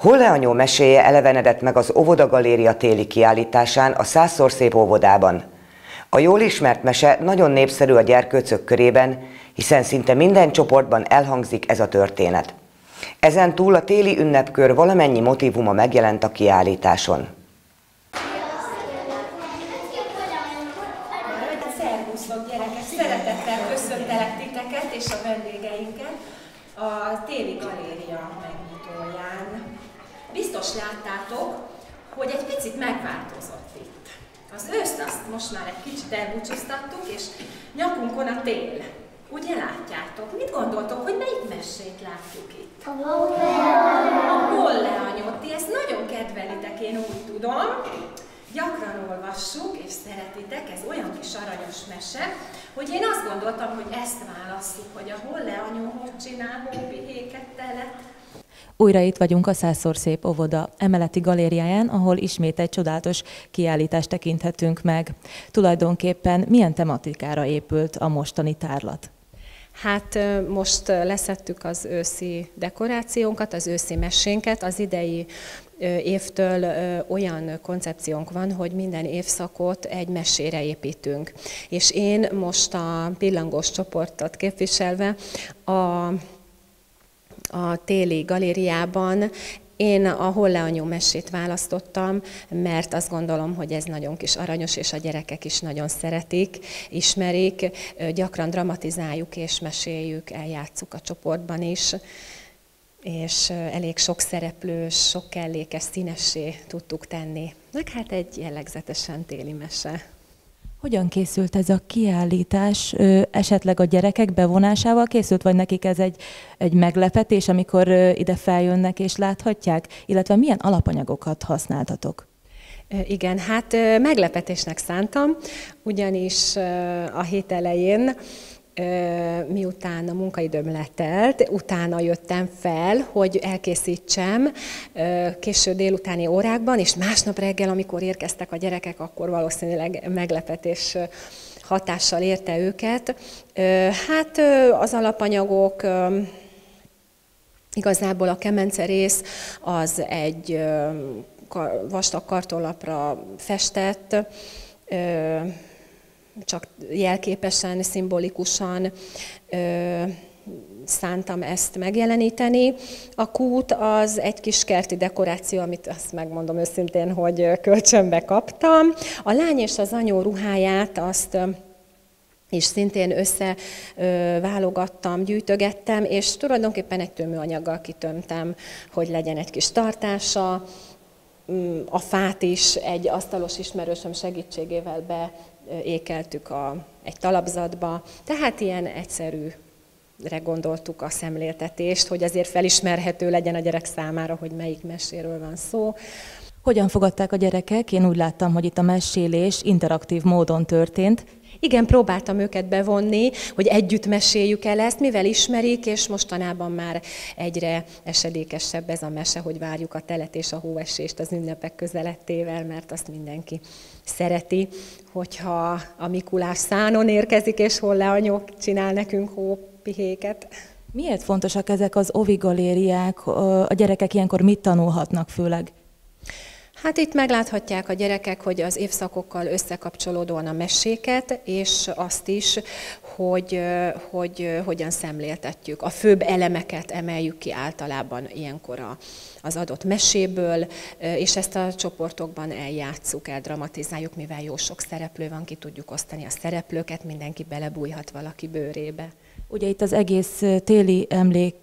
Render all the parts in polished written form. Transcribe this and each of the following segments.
Holle-anyó meséje elevenedett meg az Óvoda Galéria téli kiállításán a Százszor szép óvodában. A jól ismert mese nagyon népszerű a gyerkőcök körében, hiszen szinte minden csoportban elhangzik ez a történet. Ezen túl a téli ünnepkör valamennyi motívuma megjelent a kiállításon. Szervusztok gyerekek! Szeretettel köszöntelek titeket és a vendégeinket a téli galéria megnyitóján. Biztos láttátok, hogy egy picit megváltozott itt. Az őszt azt most már egy kicsit elbúcsúztattuk, és nyakunkon a tél. Ugye látjátok? Mit gondoltok, hogy melyik mesét látjuk itt? A Holle-anyót. Ti ezt nagyon kedvelitek, én úgy tudom. Gyakran olvassuk és szeretitek, ez olyan kis aranyos mese, hogy én azt gondoltam, hogy ezt válasszuk, hogy a Holle-anyó hogy csinál hópihéket telet. Újra itt vagyunk a Százszor szép óvoda emeleti galériáján, ahol ismét egy csodálatos kiállítást tekinthetünk meg. Tulajdonképpen milyen tematikára épült a mostani tárlat? Hát most leszettük az őszi dekorációnkat, az őszi mesénket. Az idei évtől olyan koncepciónk van, hogy minden évszakot egy mesére építünk. És én most a pillangós csoportot képviselve a téli galériában én a Holle-anyó mesét választottam, mert azt gondolom, hogy ez nagyon kis aranyos, és a gyerekek is nagyon szeretik, ismerik, gyakran dramatizáljuk és meséljük, eljátszuk a csoportban is, és elég sok szereplős, sok kellékes, színessé tudtuk tenni. Meg hát egy jellegzetesen téli mese. Hogyan készült ez a kiállítás? Esetleg a gyerekek bevonásával készült, vagy nekik ez egy meglepetés, amikor ide feljönnek és láthatják? Illetve milyen alapanyagokat használtatok? Igen, hát meglepetésnek szántam, ugyanis a hét elején, miután a munkaidőm letelt, utána jöttem fel, hogy elkészítsem késő délutáni órákban, és másnap reggel, amikor érkeztek a gyerekek, akkor valószínűleg meglepetés hatással érte őket. Hát az alapanyagok, igazából a kemencerész az egy vastag kartonlapra festett, csak jelképesen, szimbolikusan szántam ezt megjeleníteni. A kút az egy kis kerti dekoráció, amit azt megmondom őszintén, hogy kölcsönbe kaptam. A lány és az anyó ruháját azt és szintén összeválogattam, gyűjtögettem, és tulajdonképpen egy tömőanyaggal kitömtem, hogy legyen egy kis tartása. A fát is egy asztalos ismerősöm segítségével beékeltük egy talapzatba, tehát ilyen egyszerűre gondoltuk a szemléltetést, hogy azért felismerhető legyen a gyerek számára, hogy melyik meséről van szó. Hogyan fogadták a gyerekek? Én úgy láttam, hogy itt a mesélés interaktív módon történt. Igen, próbáltam őket bevonni, hogy együtt meséljük el ezt, mivel ismerik, és mostanában már egyre esedékesebb ez a mese, hogy várjuk a telet és a hóesést az ünnepek közelettével, mert azt mindenki szereti, hogyha a Mikulás szánon érkezik, és Holle-anyó csinál nekünk hópihéket. Miért fontosak ezek az óvi galériák? A gyerekek ilyenkor mit tanulhatnak főleg? Hát itt megláthatják a gyerekek, hogy az évszakokkal összekapcsolódóan a meséket, és azt is, hogy hogyan szemléltetjük. A főbb elemeket emeljük ki általában ilyenkor az adott meséből, és ezt a csoportokban eljátsszuk, eldramatizáljuk, mivel jó sok szereplő van, ki tudjuk osztani a szereplőket, mindenki belebújhat valaki bőrébe. Ugye itt az egész téli emlék,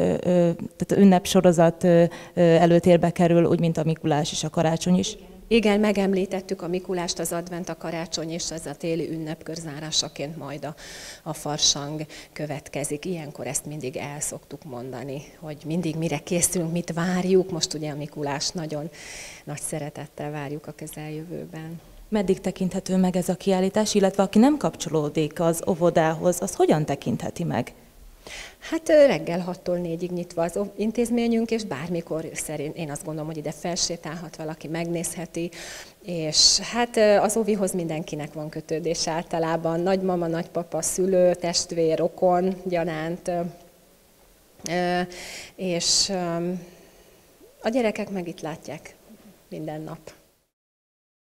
tehát ünnepsorozat előtérbe kerül, úgy, mint a Mikulás és a karácsony is. Igen, megemlítettük a Mikulást, az advent, a karácsony, és ez a téli ünnepkör zárásaként majd a farsang következik. Ilyenkor ezt mindig el szoktuk mondani, hogy mindig mire készülünk, mit várjuk. Most ugye a Mikulás nagyon nagy szeretettel várjuk a közeljövőben. Meddig tekinthető meg ez a kiállítás, illetve aki nem kapcsolódik az óvodához, az hogyan tekintheti meg? Hát reggel 6-tól 4-ig nyitva az intézményünk, és bármikor szerint én azt gondolom, hogy ide felsétálhat valaki, megnézheti, és hát az óvihoz mindenkinek van kötődés általában, nagymama, nagypapa, szülő, testvér, rokon gyanánt, és A gyerekek meg itt látják minden nap.